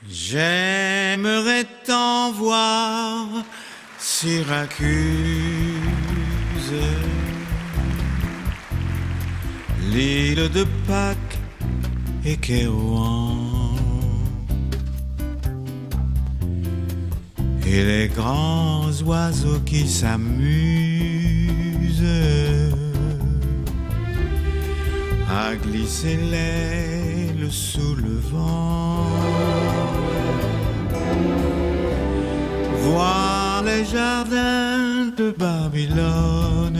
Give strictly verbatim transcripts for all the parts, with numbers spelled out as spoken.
J'aimerais t'en voir Syracuse, l'île de Pâques et Kérouan, et les grands oiseaux qui s'amusent à glisser l'aile sous le vent. Voir les jardins de Babylone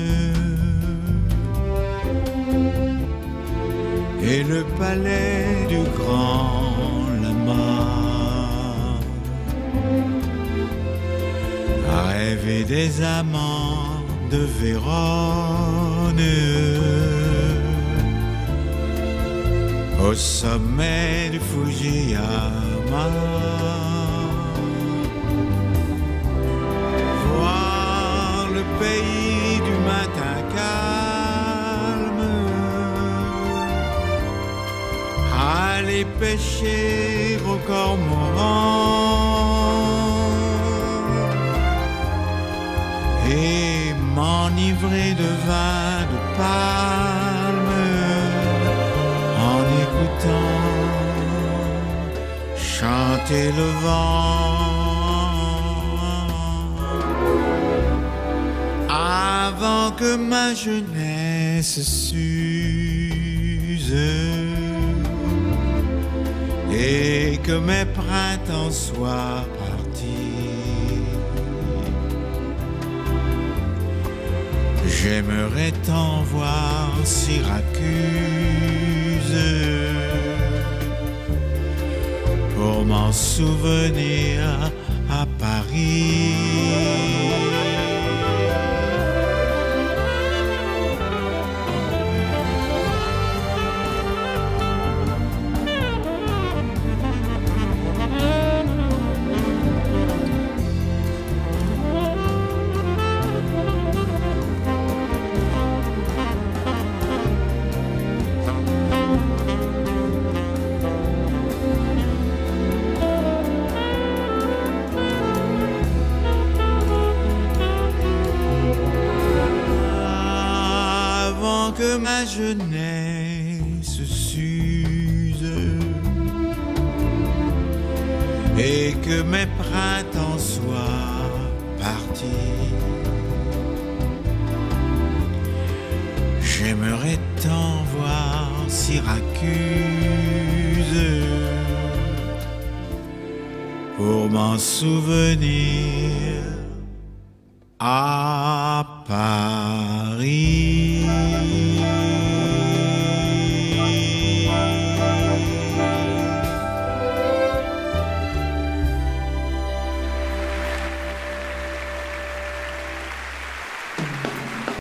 et le palais du grand lama, rêver des amants de Vérone au sommet du Fujiyama. Voir le pays du matin calme, aller pêcher au cormoran et m'enivrer de vin de palme en écoutant chanter le vent. Avant que ma jeunesse s'use et que mes printemps soient partis, j'aimerais t'en voir Syracuse pour m'en souvenir à Paris. Que ma jeunesse s'use et que mes printemps soient partis, j'aimerais t'en voir Syracuse pour m'en souvenir à